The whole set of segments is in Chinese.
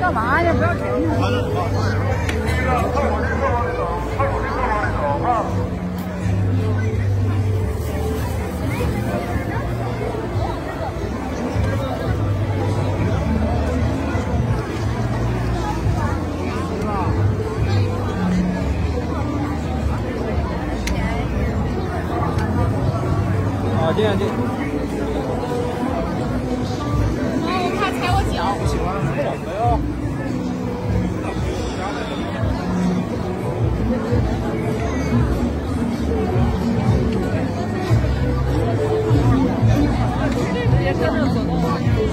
干嘛呀？不要停！ 啊，这样就。 他踩我脚。不喜欢，没有。别跟着走动。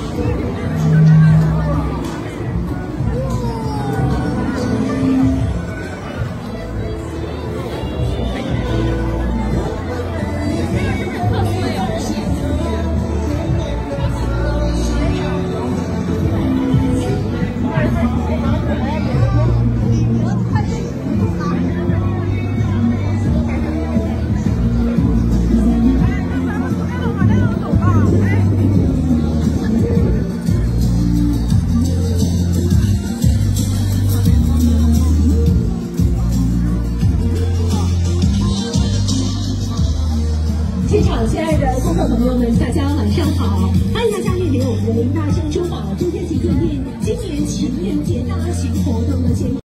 现场亲爱的顾客朋友们，大家晚上好！欢迎大家莅临我们的林大生珠宝周天齐酒店今年情人节大型活动的现场。